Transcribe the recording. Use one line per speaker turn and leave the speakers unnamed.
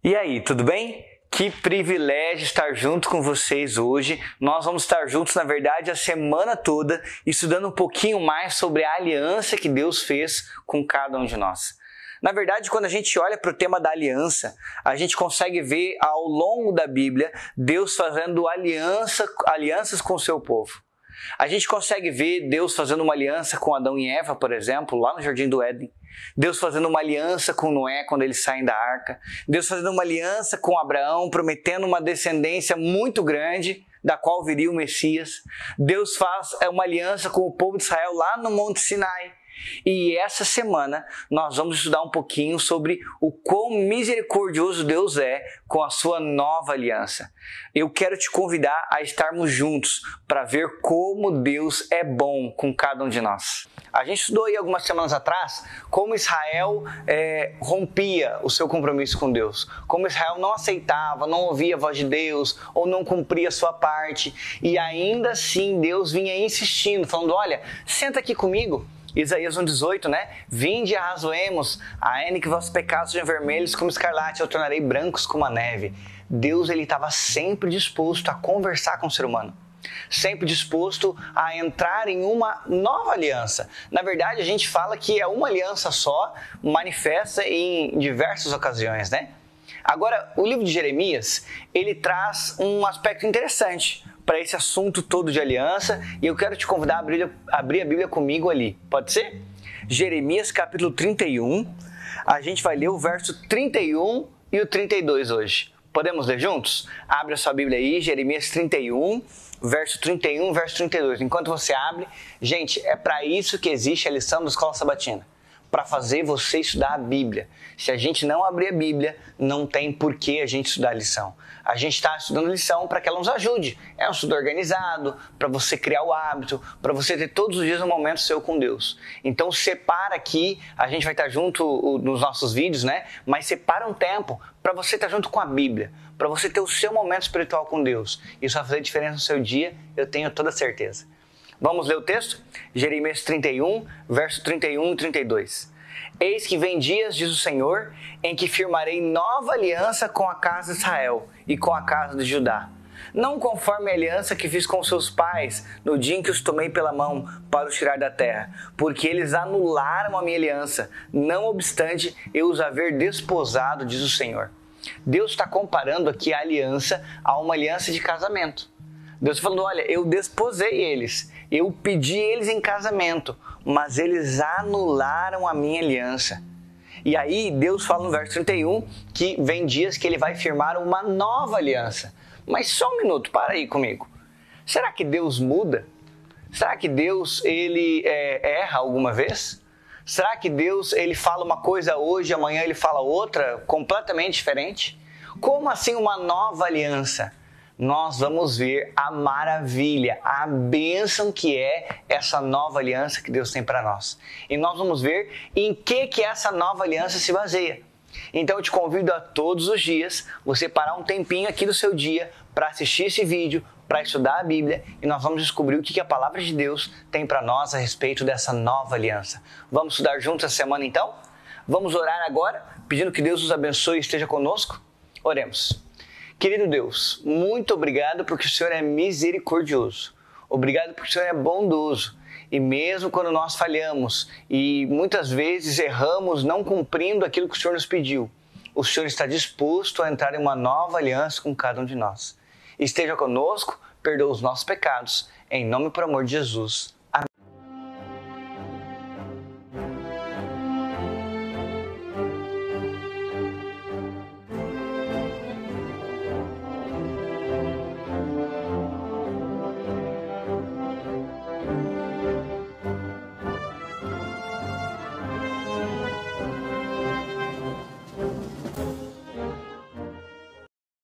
E aí, tudo bem? Que privilégio estar junto com vocês hoje. Nós vamos estar juntos, na verdade, a semana toda, estudando um pouquinho mais sobre a aliança que Deus fez com cada um de nós. Na verdade, quando a gente olha para o tema da aliança, a gente consegue ver ao longo da Bíblia Deus fazendo alianças com o seu povo. A gente consegue ver Deus fazendo uma aliança com Adão e Eva, por exemplo, lá no Jardim do Éden. Deus fazendo uma aliança com Noé quando eles saem da arca. Deus fazendo uma aliança com Abraão, prometendo uma descendência muito grande, da qual viria o Messias. Deus faz uma aliança com o povo de Israel lá no Monte Sinai. E essa semana nós vamos estudar um pouquinho sobre o quão misericordioso Deus é com a sua nova aliança. Eu quero te convidar a estarmos juntos para ver como Deus é bom com cada um de nós. A gente estudou aí algumas semanas atrás como Israel rompia o seu compromisso com Deus, como Israel não aceitava, não ouvia a voz de Deus ou não cumpria a sua parte, e ainda assim Deus vinha insistindo, falando: olha, senta aqui comigo. Isaías 1,18, né? Vinde e arrazoemos, ainda que vossos pecados sejam vermelhos como escarlate, eu tornarei brancos como a neve. Deus, ele estava sempre disposto a conversar com o ser humano, sempre disposto a entrar em uma nova aliança. Na verdade, a gente fala que é uma aliança só, manifesta em diversas ocasiões, né? Agora, o livro de Jeremias, ele traz um aspecto interessante para esse assunto todo de aliança, e eu quero te convidar a abrir a Bíblia comigo ali, pode ser? Jeremias capítulo 31, a gente vai ler o verso 31 e o 32 hoje. Podemos ler juntos? Abre a sua Bíblia aí, Jeremias 31, verso 31, verso 32. Enquanto você abre, gente, é para isso que existe a lição da Escola Sabatina, para fazer você estudar a Bíblia. Se a gente não abrir a Bíblia, não tem por que a gente estudar a lição. A gente está estudando a lição para que ela nos ajude. É um estudo organizado, para você criar o hábito, para você ter todos os dias um momento seu com Deus. Então separa aqui, a gente vai estar junto nos nossos vídeos, né? Mas separa um tempo para você estar junto com a Bíblia, para você ter o seu momento espiritual com Deus. Isso vai fazer diferença no seu dia, eu tenho toda certeza. Vamos ler o texto? Jeremias 31, verso 31 e 32. Eis que vem dias, diz o Senhor, em que firmarei nova aliança com a casa de Israel e com a casa de Judá. Não conforme a aliança que fiz com seus pais no dia em que os tomei pela mão para os tirar da terra, porque eles anularam a minha aliança, não obstante eu os haver desposado, diz o Senhor. Deus está comparando aqui a aliança a uma aliança de casamento. Deus está falando: olha, eu desposei eles, eu pedi eles em casamento, mas eles anularam a minha aliança. E aí Deus fala no verso 31 que vem dias que ele vai firmar uma nova aliança. Mas só um minuto, para aí comigo. Será que Deus muda? Será que Deus ele erra alguma vez? Será que Deus ele fala uma coisa hoje, amanhã ele fala outra, completamente diferente? Como assim uma nova aliança? Nós vamos ver a maravilha, a bênção que é essa nova aliança que Deus tem para nós. E nós vamos ver em que essa nova aliança se baseia. Então eu te convido a todos os dias você parar um tempinho aqui do seu dia para assistir esse vídeo, para estudar a Bíblia, e nós vamos descobrir o que a palavra de Deus tem para nós a respeito dessa nova aliança. Vamos estudar juntos essa semana então? Vamos orar agora, pedindo que Deus nos abençoe e esteja conosco? Oremos. Querido Deus, muito obrigado porque o Senhor é misericordioso. Obrigado porque o Senhor é bondoso. E mesmo quando nós falhamos e muitas vezes erramos não cumprindo aquilo que o Senhor nos pediu, o Senhor está disposto a entrar em uma nova aliança com cada um de nós. Esteja conosco, perdoa os nossos pecados. Em nome e por amor de Jesus.